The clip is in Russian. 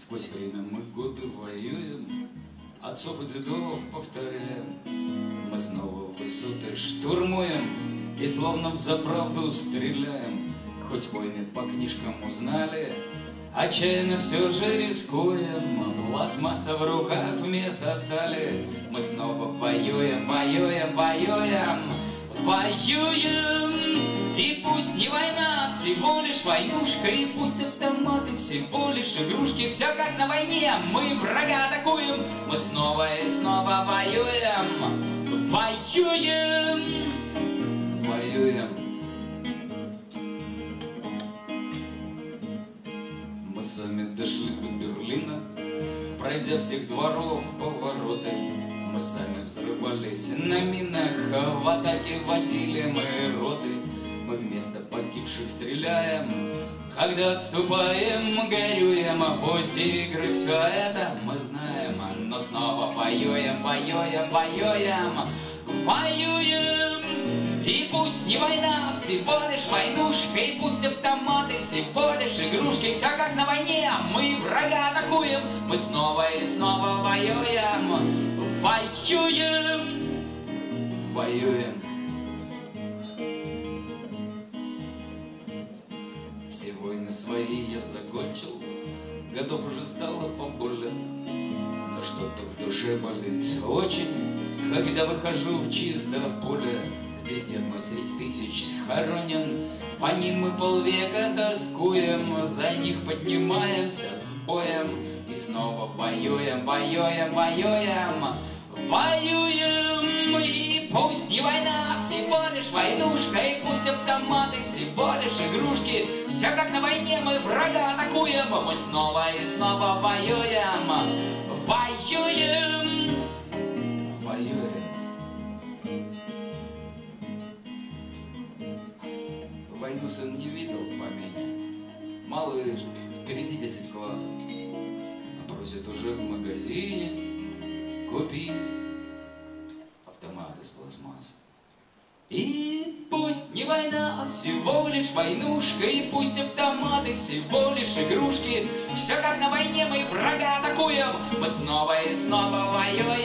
Сквозь время мы годы воюем, отцов и дедов повторяем. Мы снова высоты штурмуем и словно взаправду стреляем. Хоть войны по книжкам узнали, отчаянно все же рискуем. Пластмасса в руках вместо стали. Мы снова воюем, воюем, воюем, воюем. И пусть не война, всего лишь войнушка, и пусть автоматы всего лишь игрушки. Все как на войне, мы врага атакуем. Мы снова и снова воюем, воюем, воюем. Мы сами дошли до Берлина, пройдя всех дворов повороты. Мы сами взрывались на минах, в атаке водили мы роты. Мы вместо погибших стреляем, когда отступаем, горюем. После игры все это мы знаем, но снова воюем, воюем, воюем, воюем. И пусть не война, всего лишь войнушка, и пусть автоматы всего лишь игрушки. Все как на войне, мы врага атакуем. Мы снова и снова воюем, воюем, воюем. Все войны свои я закончил, готов уже стало поболее. Но что-то в душе болит очень, когда выхожу в чистое поле. Здесь дед мой средь тысяч схоронен, по ним мы полвека тоскуем. За них поднимаемся с боем и снова воюем, воюем, воюем, воюем. И пусть не война, всего лишь войнушка, и пусть автоматы всего лишь игрушки. Все как на войне, мы врага атакуем. Мы снова и снова воюем, воюем, воюем. Войну сын не видел в помине. Малыш, впереди 10 классов, а просит уже в магазине купить автомат из пластмассы. И пусть не война, а всего лишь войнушка, и пусть автоматы всего лишь игрушки. Все как на войне, мы врага атакуем. Мы снова и снова воюем.